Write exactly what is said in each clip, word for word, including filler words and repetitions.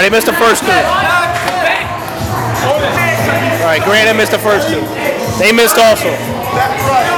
Alright, he missed the first two. Alright, Granite missed the first two. They missed also. That's right.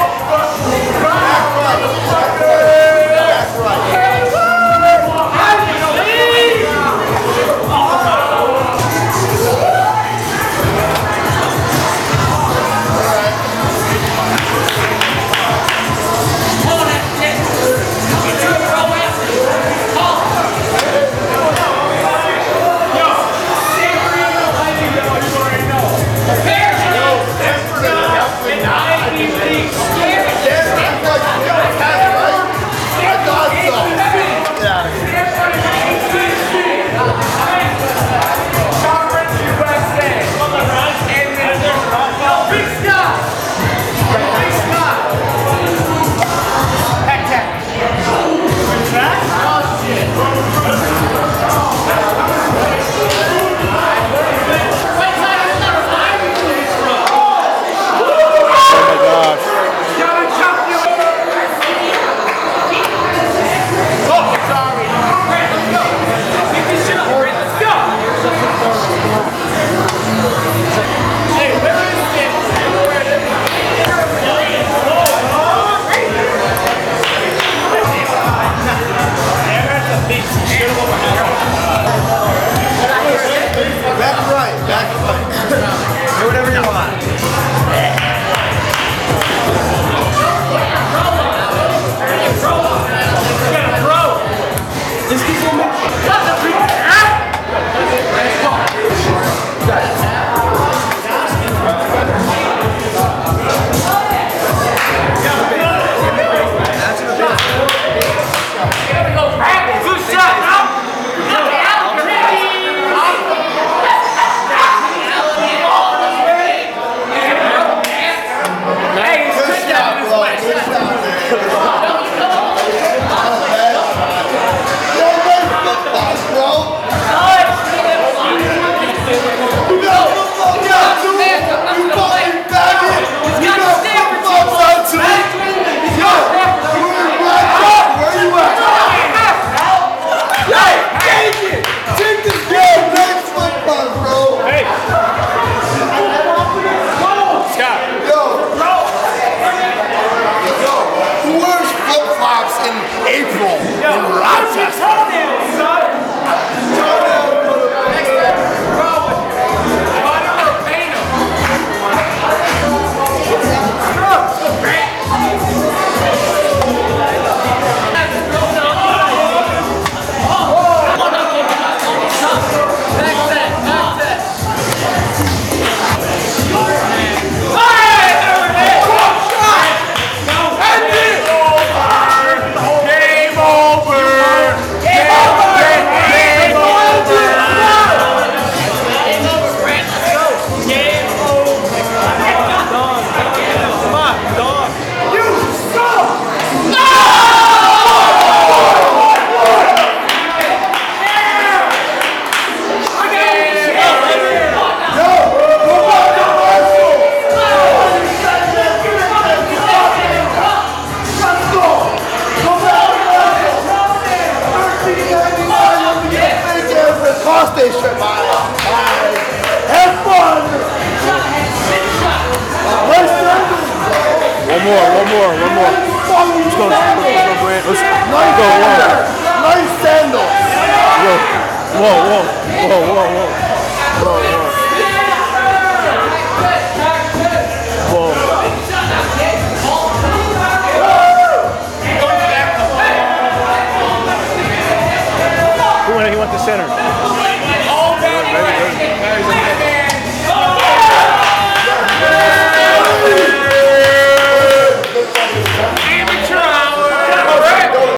April in Rochester. Station, bye. Bye. Have fun. One more, one more, one more. Let's go, let's go, let's go, Grant. Let's nice go, one. Nice sandals. Whoa, whoa, whoa, whoa, whoa, whoa. Whoa, whoa. Whoa. Who went? He went to center.